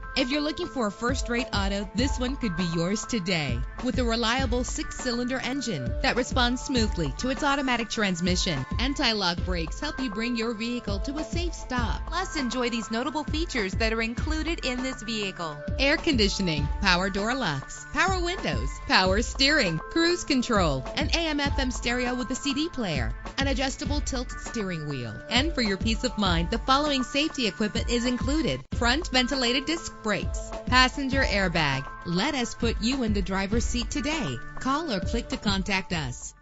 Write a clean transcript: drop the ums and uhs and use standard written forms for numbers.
If you're looking for a first-rate auto, this one could be yours today. With a reliable 6-cylinder engine that responds smoothly to its automatic transmission. Anti-lock brakes help you bring your vehicle to a safe stop. Plus, enjoy these notable features that are included in this vehicle: air conditioning, power door locks, power windows, power steering, cruise control, an AM/FM stereo with a CD player, an adjustable tilt steering wheel. And for your peace of mind, the following safety equipment is included: front ventilated disc brakes, passenger airbag. Let us put you in the driver's seat today. Call or click to contact us.